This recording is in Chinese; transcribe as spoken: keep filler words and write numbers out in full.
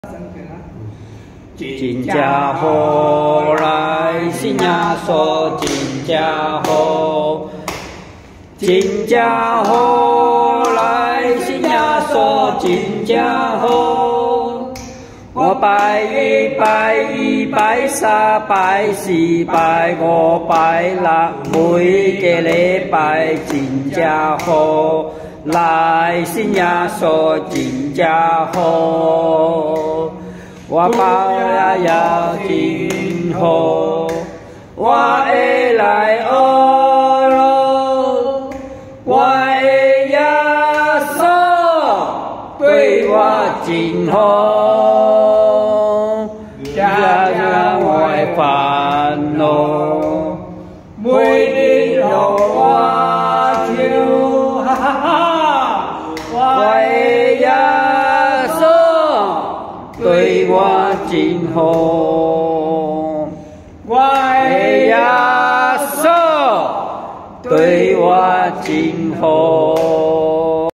真正好来信耶稣，真正好，真正好来信耶稣，真正好。我拜一拜二拜三拜四拜五拜六，每个礼拜真正好，来信耶稣真正好。我包也要真好，我会来学咯，我的耶稣对我真好，遮让我的烦恼，每日让我唱，哈哈哈，我的耶稣对我真好，我的耶稣对我真好。